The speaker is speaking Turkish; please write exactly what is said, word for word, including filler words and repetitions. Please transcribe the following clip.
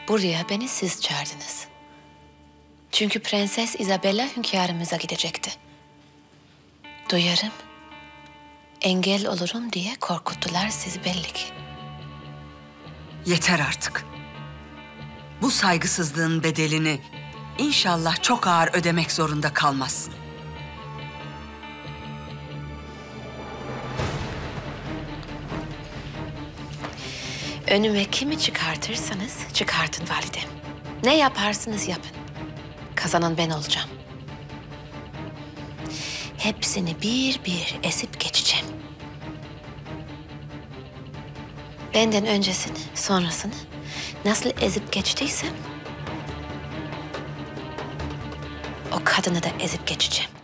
Buraya beni siz çağırdınız. Çünkü Prenses Isabella hünkârımıza gidecekti. Duyarım, engel olurum diye korkuttular sizi belli ki. Yeter artık. Bu saygısızlığın bedelini inşallah çok ağır ödemek zorunda kalmazsın. Önüme kimi çıkartırsanız çıkartın validem. Ne yaparsınız yapın. Kazanan ben olacağım. Hepsini bir bir esip geçeceğim. Benden öncesini, sonrasını nasıl ezip geçtiysem o kadını da ezip geçeceğim.